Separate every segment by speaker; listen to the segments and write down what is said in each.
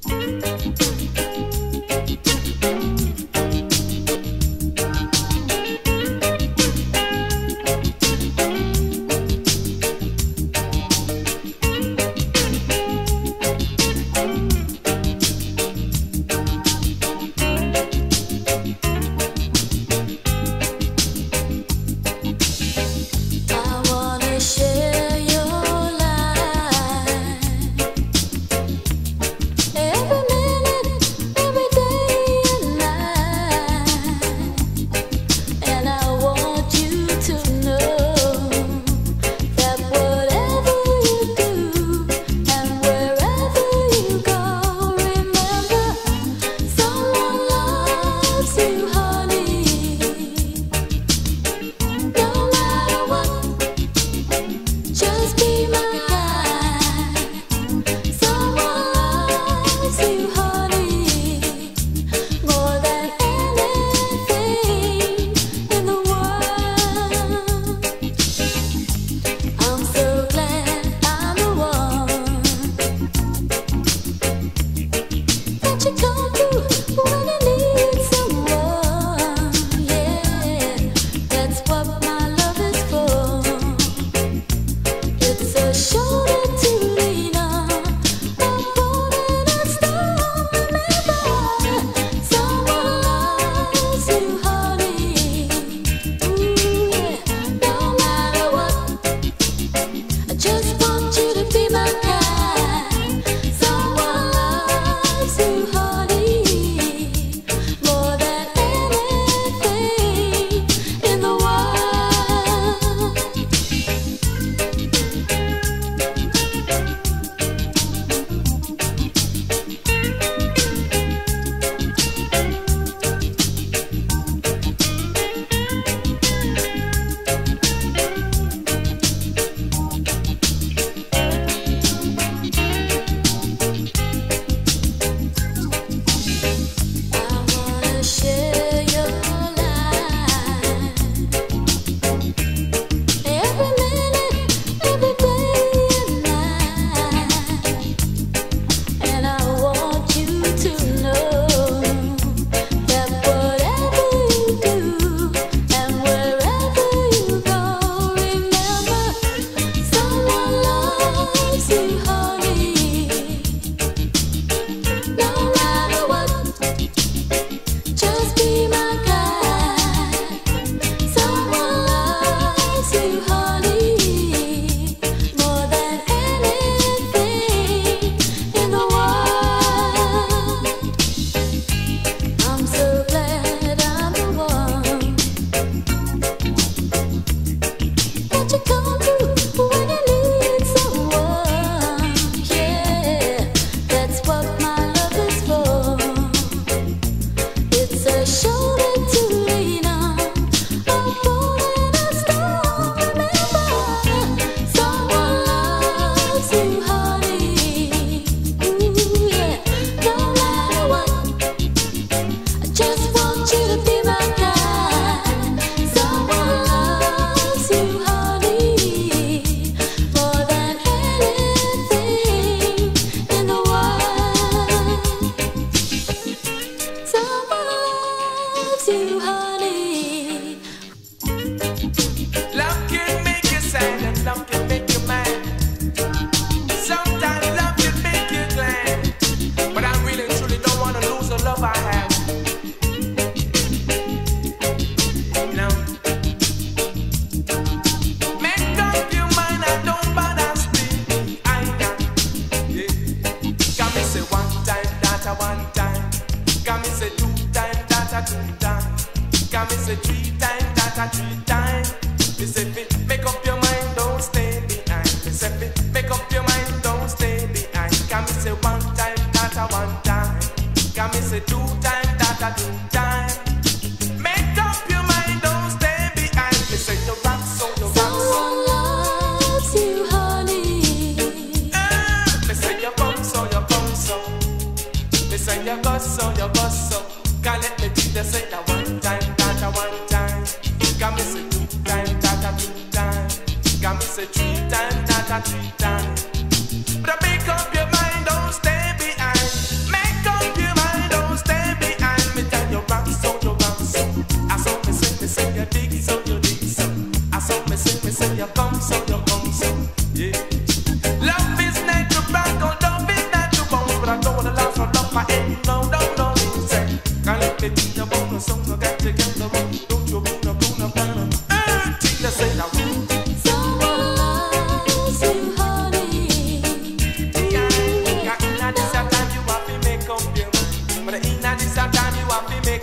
Speaker 1: Three times. But make up your mind, don't stay behind.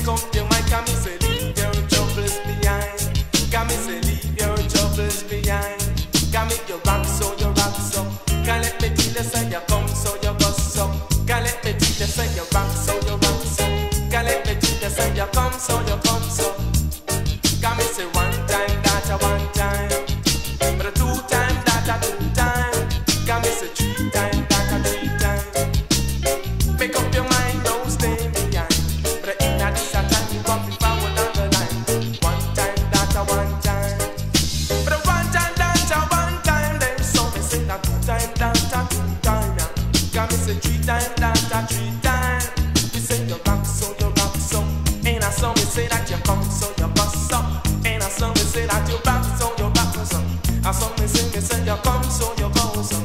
Speaker 1: Make up your mind, can me say leave your troubles behind. Can me say leave your troubles behind. Can me you rock so you rock so. Can let me tell you say you come so you go so. Can let me tell you say you rock so you rock so. Can let me tell you say you come so you come so. Can me say one time that a one time, but a two time that a two time. Can me say three time that a three time. Make up your mind, don't stay behind. But in that this a time you come forward down the line. One time that a one time, but a one time that a one time. Then so me say that two time that a two time. Can me say three time that a three time. We say you rock so you rock so. And I saw me say that you come so you bust up. And I saw me say that you back so you back so. I saw me say you come so you go so.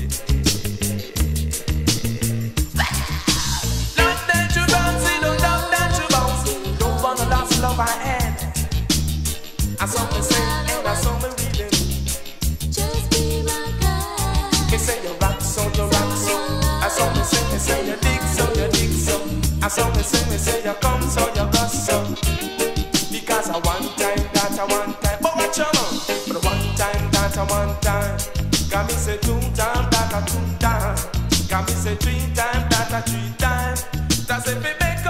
Speaker 1: Love that you bounce, love that you bounce. Don't wanna lose love I had. I saw me say and I saw me reading.
Speaker 2: Just be my girl.
Speaker 1: Me say you rock so you rock so. I saw me say you dig so you dig so. I saw me say you come so you go so. Because I one time that I one time. But watch out, but one time that I one time. Got me say two time that I two time. Got me say three time that I three time. That's if it make